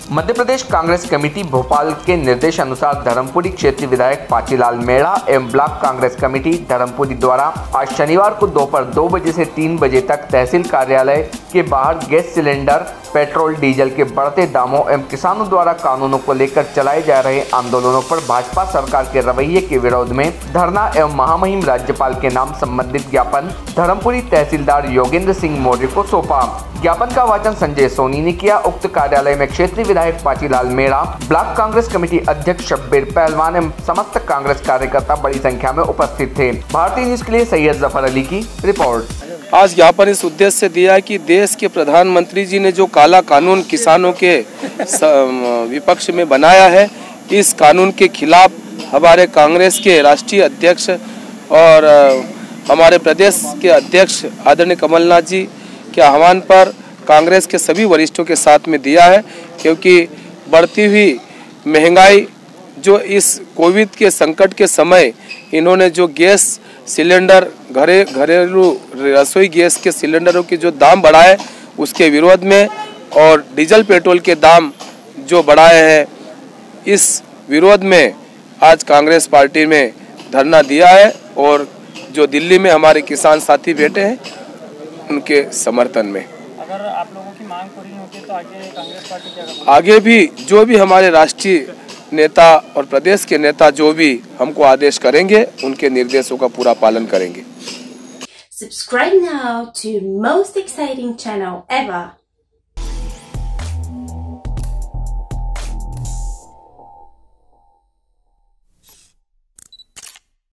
मध्य Pradesh Congress committee Bhopal के निर्देशानुसार धर्मपुरी क्षेत्रीय विधायक पाचीलाल मेड़ा एवं ब्लॉक कांग्रेस कमेटी धर्मपुरी द्वारा आज शनिवार को दोपहर 2 बजे से 3 बजे तक तहसील कार्यालय के बाहर गैस सिलेंडर, पेट्रोल डीजल के बढ़ते दामों एवं किसानों द्वारा कानूनों को लेकर चलाए जा रहे आंदोलनों पर भाजपा सरकार के रवैये के विरोध में धरना एवं महामहिम राज्यपाल के नाम संबंधित ज्ञापन धर्मपुरी तहसीलदार योगेंद्र सिंह मौर्य को सौंपा। ज्ञापन का वाचन संजय सोनी ने किया। उक्त कार्यालय में क्षेत्रीय विधायक पाचीलाल मेड़ा, ब्लॉक कांग्रेस कमेटी अध्यक्ष शब्बीर पहलवान एवं समस्त कांग्रेस कार्यकर्ता बड़ी संख्या में उपस्थित थे। भारतीय न्यूज के लिए सैयद जफर अली की रिपोर्ट। आज ज्ञापन इस उद्देश्य से दिया है कि देश के प्रधानमंत्री जी ने जो काला कानून किसानों के विपक्ष में बनाया है, इस कानून के खिलाफ हमारे कांग्रेस के राष्ट्रीय अध्यक्ष और हमारे प्रदेश के अध्यक्ष आदरणीय कमलनाथ जी के आह्वान पर कांग्रेस के सभी वरिष्ठों के साथ में दिया है, क्योंकि बढ़ती हुई महंगाई जो इस कोविड के संकट के समय इन्होंने जो गैस सिलेंडर घरेलू रसोई गैस के सिलेंडरों के जो दाम बढ़ाए उसके विरोध में और डीजल पेट्रोल के दाम जो बढ़ाए हैं, इस विरोध में आज कांग्रेस पार्टी में धरना दिया है और जो दिल्ली में हमारे किसान साथी बैठे हैं उनके समर्थन में। अगर आप लोगों की मांग पूरी होती है तो आगे कांग्रेस पार्टी क्या करेगी? आगे भी जो भी हमारे राष्ट्रीय नेता और प्रदेश के नेता जो भी हमको आदेश करेंगे उनके निर्देशों का पूरा पालन करेंगे। Subscribe now to most exciting channel ever.